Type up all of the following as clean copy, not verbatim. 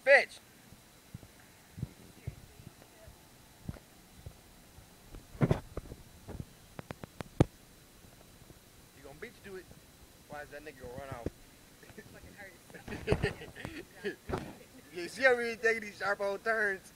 Fetch. He gonna beat you to it. Why is that nigga gonna run off? You see how we taking these sharp old turns?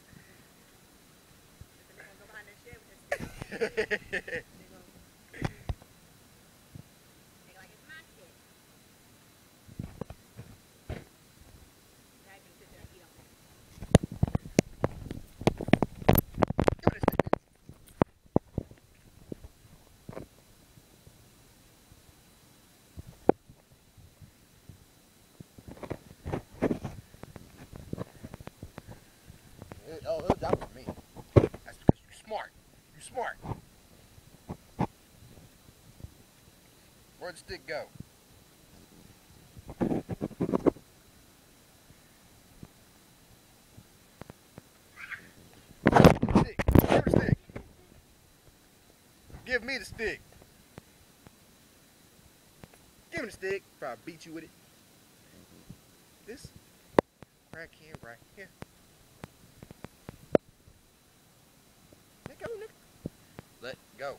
Oh, he'll jump on me. That's because you're smart. You're smart. Where'd the stick go? Stick. Give me the stick. Give me the stick. Give me the stick before I beat you with it. This crack can right here. Let go, nigga. Let go.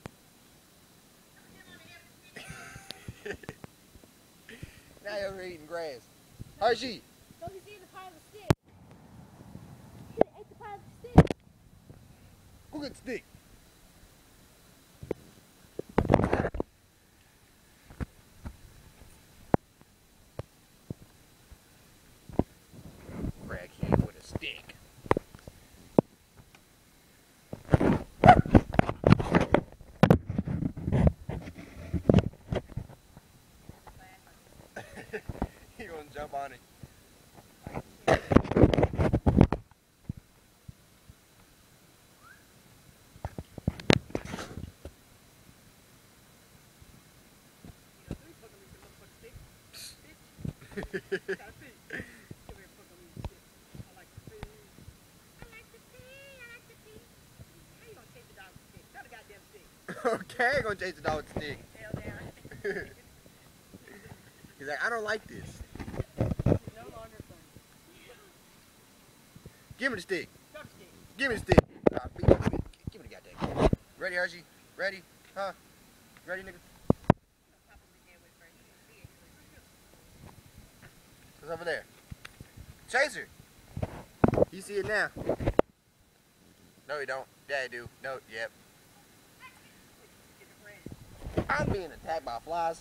Now you're eating grass. Hershey. So he's eating a pile of stick. He ate the pile of stick. Go get the stick. Crackhead with a stick. He gonna jump on it. Okay, I'm gonna chase the dog with the stick. He's like, I don't like this. Give me the stick. Give me the stick. Give me the goddamn. Ready, Hershey? Ready? Huh? Ready, nigga? What's over there? Chaser! You see it now? No, you don't. Yeah, you do. No, yep. I'm being attacked by flies.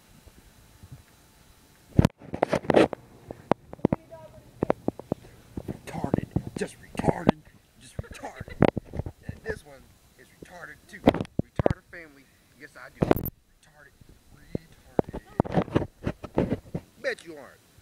Retarded. Just retarded. Just retarded. And this one is retarded too. Retarded family. Yes, I do. Retarded. Retarded. Bet you aren't.